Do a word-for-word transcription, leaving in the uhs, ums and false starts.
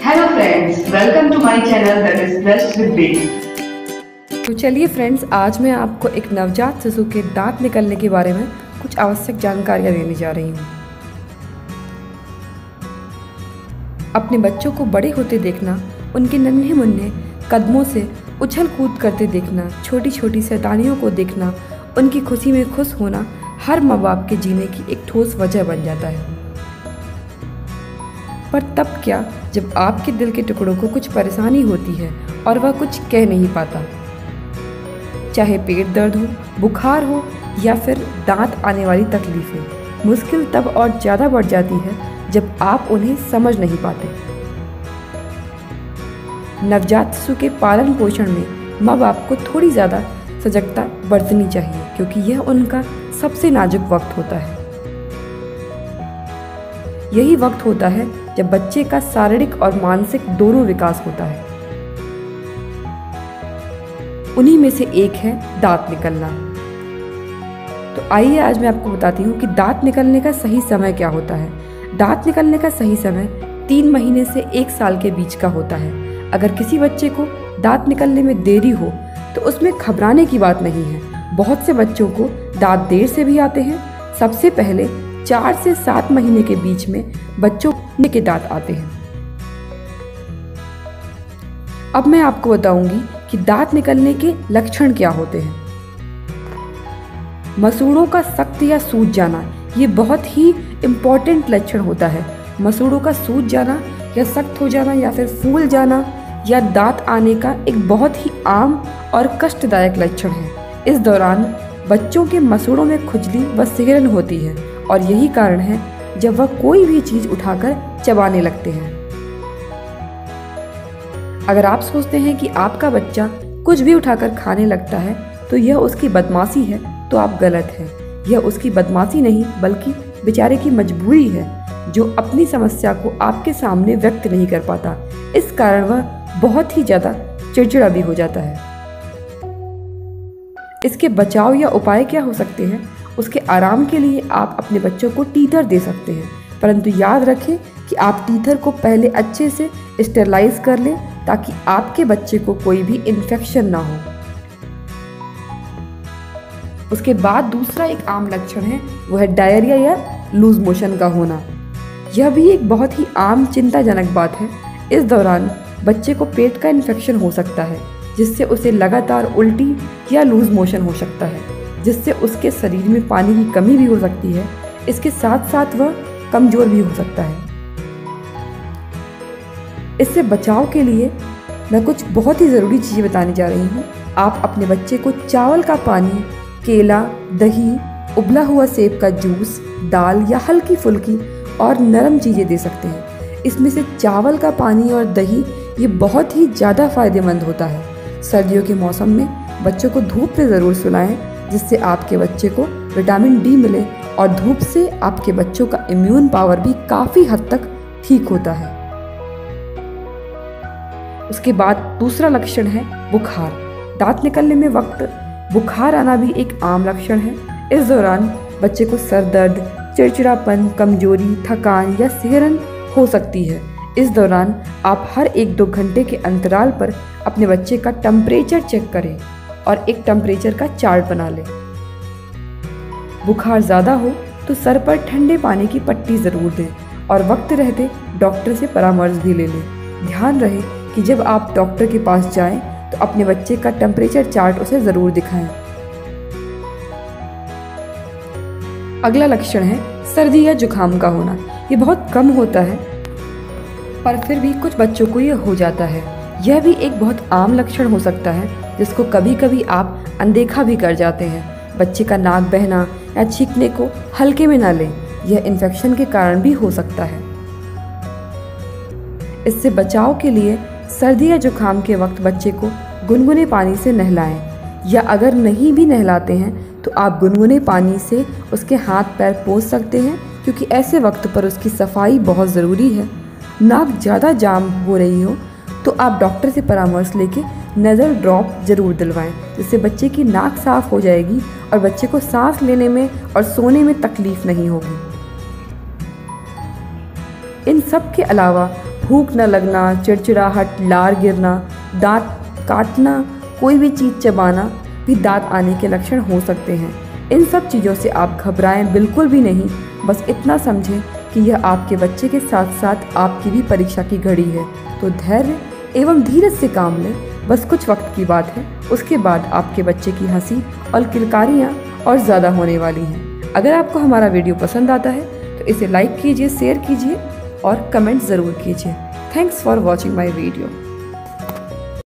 Hello friends, welcome to my channel that is blessed with baby. तो चलिए friends, आज मैं आपको एक नवजात शिशु के दांत निकलने के बारे में कुछ आवश्यक जानकारियाँ देने जा रही हूँ। अपने बच्चों को बड़े होते देखना, उनके नन्हे मुन्ने कदमों से उछल कूद करते देखना, छोटी छोटी शैतानियों को देखना, उनकी खुशी में खुश होना हर माँ बाप के जीने की एक ठोस वजह बन जाता है। पर तब क्या जब आपके दिल के टुकड़ों को कुछ परेशानी होती है और वह कुछ कह नहीं पाता। चाहे पेट दर्द हो, बुखार हो या फिर दांत आने वाली तकलीफें, मुश्किल तब और ज़्यादा बढ़ जाती है जब आप उन्हें समझ नहीं पाते। नवजात शिशु के पालन पोषण में माँ बाप को थोड़ी ज़्यादा सजगता बरतनी चाहिए, क्योंकि यह उनका सबसे नाजुक वक्त होता है। यही वक्त होता है जब बच्चे का शारीरिक और मानसिक दोनों विकास होता है। उन्हीं में से एक है दांत निकलना। तो आइए आज मैं आपको बताती हूँ कि दांत निकलने का सही समय क्या होता है। दांत निकलने का सही समय तीन महीने से एक साल के बीच का होता है। अगर किसी बच्चे को दांत निकलने में देरी हो तो उसमें घबराने की बात नहीं है। बहुत से बच्चों को दांत देर से भी आते हैं। सबसे पहले चार से सात महीने के बीच में बच्चों के दांत आते हैं। अब मैं आपको बताऊंगी कि दांत निकलने के लक्षण क्या होते हैं। मसूड़ों का सख्त या सूज जाना, ये बहुत ही इम्पोर्टेंट लक्षण होता है। मसूड़ों का सूज जाना या सख्त हो जाना या फिर फूल जाना या दांत आने का एक बहुत ही आम और कष्टदायक लक्षण है। इस दौरान बच्चों के मसूड़ों में खुजली व सिहरन होती है और यही कारण है जब वह कोई भी चीज उठाकर चबाने लगते हैं। अगर आप सोचते हैं कि आपका बच्चा कुछ भी उठाकर खाने लगता है तो यह उसकी बदमाशी है, तो आप गलत हैं। यह उसकी बदमाशी नहीं बल्कि बेचारे की मजबूरी है, जो अपनी समस्या को आपके सामने व्यक्त नहीं कर पाता। इस कारण वह बहुत ही ज्यादा चिड़चिड़ा भी हो जाता है। इसके बचाव या उपाय क्या हो सकते हैं? उसके आराम के लिए आप अपने बच्चों को टीथर दे सकते हैं, परंतु याद रखें कि आप टीथर को पहले अच्छे से स्टेरलाइज कर लें ताकि आपके बच्चे को कोई भी इन्फेक्शन ना हो। उसके बाद दूसरा एक आम लक्षण है, वो है डायरिया या लूज मोशन का होना। यह भी एक बहुत ही आम चिंताजनक बात है। इस दौरान बच्चे को पेट का इन्फेक्शन हो सकता है, जिससे उसे लगातार उल्टी या लूज मोशन हो सकता है, जिससे उसके शरीर में पानी की कमी भी हो सकती है। इसके साथ साथ वह कमजोर भी हो सकता है। इससे बचाव के लिए मैं कुछ बहुत ही ज़रूरी चीज़ें बताने जा रही हूँ। आप अपने बच्चे को चावल का पानी, केला, दही, उबला हुआ सेब का जूस, दाल या हल्की फुल्की और नरम चीज़ें दे सकते हैं। इसमें से चावल का पानी और दही ये बहुत ही ज़्यादा फायदेमंद होता है। सर्दियों के मौसम में बच्चों को धूप में ज़रूर सुलाएं, जिससे आपके बच्चे को विटामिन डी मिले और धूप से आपके बच्चों का इम्यून पावर भी काफ़ी हद तक ठीक होता है। उसके बाद दूसरा लक्षण है बुखार। दांत निकलने में वक्त बुखार आना भी एक आम लक्षण है। इस दौरान बच्चे को सर दर्द, चिड़चिड़ापन, कमजोरी, थकान या सिहरन हो सकती है। इस दौरान आप हर एक दो घंटे के अंतराल पर अपने बच्चे का टेम्परेचर चेक करें और एक टेम्परेचर का चार्ट बना लें। बुखार ज़्यादा हो तो सर पर ठंडे पानी की पट्टी ज़रूर दें और वक्त रहते डॉक्टर से परामर्श भी ले लें। ध्यान रहे कि जब आप डॉक्टर के पास जाएं तो अपने बच्चे का टेम्परेचर चार्ट उसे ज़रूर दिखाएं। अगला लक्षण है सर्दी या जुकाम का होना। ये बहुत कम होता है, पर फिर भी कुछ बच्चों को ये हो जाता है। यह भी एक बहुत आम लक्षण हो सकता है, जिसको कभी कभी आप अनदेखा भी कर जाते हैं। बच्चे का नाक बहना या छींकने को हल्के में न लें, यह इन्फेक्शन के कारण भी हो सकता है। इससे बचाव के लिए सर्दी या जुकाम के वक्त बच्चे को गुनगुने पानी से नहलाएं, या अगर नहीं भी नहलाते हैं तो आप गुनगुने पानी से उसके हाथ पैर पोंछ सकते हैं, क्योंकि ऐसे वक्त पर उसकी सफाई बहुत ज़रूरी है। नाक ज़्यादा जाम हो रही हो तो आप डॉक्टर से परामर्श लेके नज़ल ड्रॉप ज़रूर दिलवाएं, जिससे बच्चे की नाक साफ़ हो जाएगी और बच्चे को सांस लेने में और सोने में तकलीफ़ नहीं होगी। इन सब के अलावा भूख न लगना, चिड़चिड़ाहट, लार गिरना, दांत काटना, कोई भी चीज़ चबाना भी दांत आने के लक्षण हो सकते हैं। इन सब चीज़ों से आप घबराएं बिल्कुल भी नहीं। बस इतना समझें कि यह आपके बच्चे के साथ साथ आपकी भी परीक्षा की घड़ी है। तो धैर्य एवं धीरज से काम लें। बस कुछ वक्त की बात है, उसके बाद आपके बच्चे की हंसी और किलकारियाँ और ज़्यादा होने वाली हैं। अगर आपको हमारा वीडियो पसंद आता है तो इसे लाइक कीजिए, शेयर कीजिए और कमेंट ज़रूर कीजिए। Thanks for watching my video.